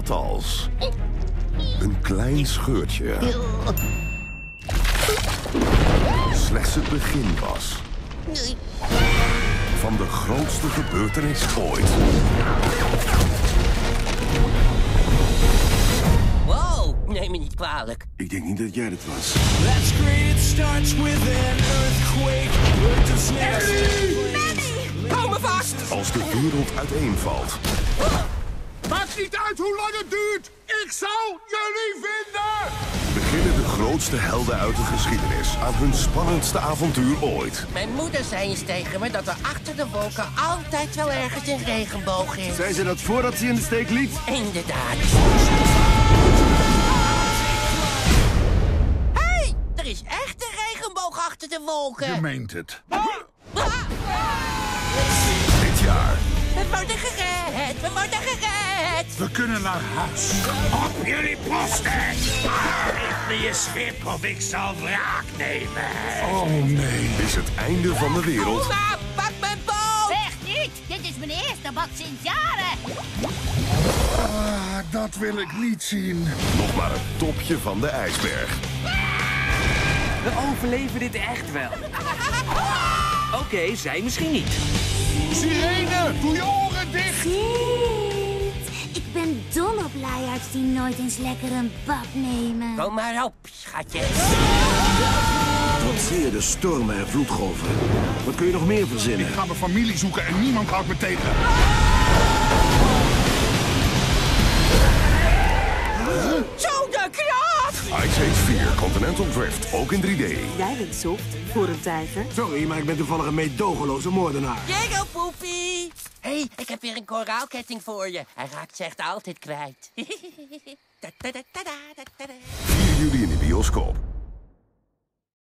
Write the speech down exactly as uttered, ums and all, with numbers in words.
wat als een klein scheurtje slechts het begin was van de grootste gebeurtenis ooit. Wow, neem me niet kwalijk. Ik denk niet dat jij het was. That's great, it starts with an earthquake. Manny, hou me vast! Als de wereld uiteenvalt, Maakt niet uit hoe lang het duurt. Ik zal jullie vinden. beginnen de grootste helden uit de geschiedenis aan hun spannendste avontuur ooit. Mijn moeder zei eens tegen me dat er achter de wolken altijd wel ergens een regenboog is. Zei ze dat voordat ze in de steek liet? Inderdaad. Hé, hey, er is echt een regenboog achter de wolken. Je meent het. Ah! Dit jaar We worden gered, we worden gered. We kunnen naar huis. Op jullie posten! Geef me je schip of ik zal wraak nemen. Oh nee. is het einde van de wereld Oma, pak mijn boot. Echt niet! Dit is mijn eerste bad sinds jaren! Ah, dat wil ik niet zien. nog maar het topje van de ijsberg. We overleven dit echt wel. Oké, okay, zij misschien niet. Sirene, doe je oren dicht. Shit! Ik ben dol op luiaards die nooit eens lekker een bad nemen. Kom maar op, schatje. Trotseer de stormen en vloedgolven. Wat kun je nog meer verzinnen? Ik ga mijn familie zoeken en niemand houdt me tegen. Zo de kraat! Ice Age vier Continental Drift, ook in drie D. Jij bent soft voor een tijger. Sorry, maar ik ben toevallig een meedogenloze moordenaar. Jiggle, poepie. Hé, hey, ik heb weer een koraalketting voor je. Hij raakt ze echt altijd kwijt. vier juli in de bioscoop.